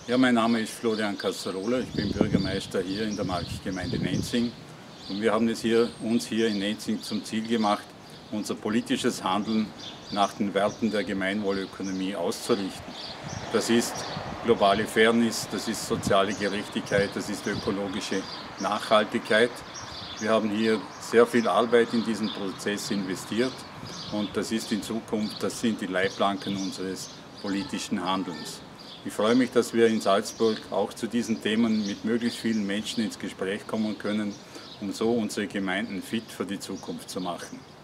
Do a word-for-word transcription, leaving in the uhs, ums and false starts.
Ja, mein Name ist Florian Cassarola, ich bin Bürgermeister hier in der Marktgemeinde Nenzing und wir haben es hier, uns hier in Nenzing zum Ziel gemacht, unser politisches Handeln nach den Werten der Gemeinwohlökonomie auszurichten. Das ist globale Fairness, das ist soziale Gerechtigkeit, das ist ökologische Nachhaltigkeit. Wir haben hier sehr viel Arbeit in diesen Prozess investiert und das ist in Zukunft, das sind die Leitplanken unseres politischen Handelns. Ich freue mich, dass wir in Salzburg auch zu diesen Themen mit möglichst vielen Menschen ins Gespräch kommen können, um so unsere Gemeinden fit für die Zukunft zu machen.